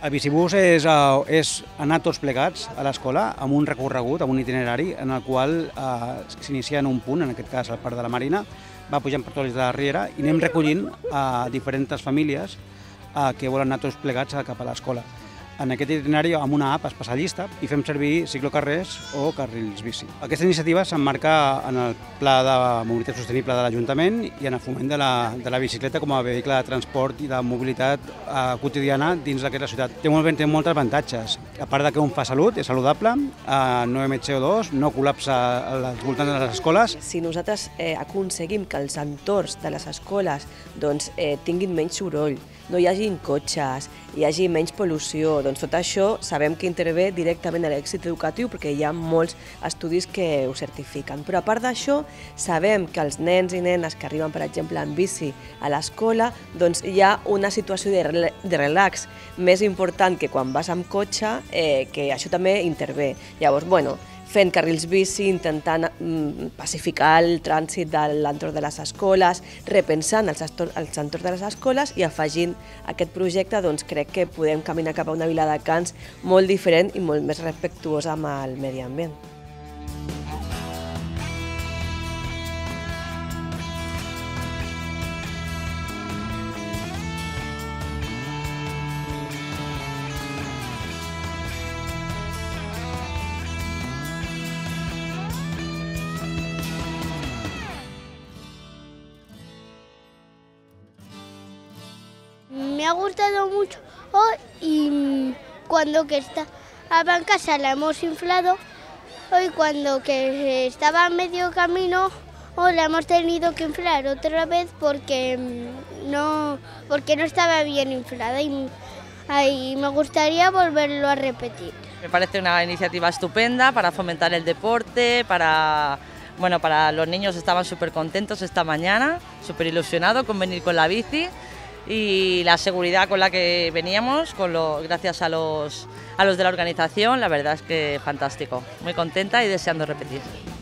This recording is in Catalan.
El bicibús és anar tots plegats a l'escola amb un recorregut, amb un itinerari en el qual s'inicia en un punt, en aquest cas al Parc de la Marina, va pujant per tots els de la Riera i anem recollint diferents famílies que volen anar tots plegats cap a l'escola. En aquest itinerari amb una app especialista i fem servir ciclocarrers o carrils bici. Aquesta iniciativa s'emmarca en el Pla de Mobilitat Sostenible de l'Ajuntament i en el foment de la bicicleta com a vehicle de transport i de mobilitat quotidiana dins d'aquesta ciutat. Té molts avantatges. A part que un fa salut, és saludable, no emet CO2, no col·lapsa als voltants de les escoles. Si nosaltres aconseguim que els entorns de les escoles tinguin menys soroll, no hi hagin cotxes, hi hagi menys pol·lució, doncs tot això sabem que intervé directament a l'èxit educatiu perquè hi ha molts estudis que ho certifiquen. Però a part d'això, sabem que els nens i nenes que arriben, per exemple, en bici a l'escola, doncs hi ha una situació de relax més important que quan vas amb cotxe, que això també intervé. Llavors, fent carrils bici, intentant pacificar el trànsit de l'entorn de les escoles, repensant els entorns de les escoles i afegint aquest projecte, doncs crec que podem caminar cap a una Viladecans molt diferent i molt més respectuosa amb el medi ambient. Me ha gustado mucho y cuando que estaba en casa la hemos inflado y cuando que estaba a medio camino la hemos tenido que inflar otra vez porque no estaba bien inflada y me gustaría volverlo a repetir. Me parece una iniciativa estupenda para fomentar el deporte, para los niños estaban súper contentos esta mañana, súper ilusionados con venir con la bici. Y la seguridad con la que veníamos, gracias a los de la organización, la verdad es que fantástico. Muy contenta y deseando repetir.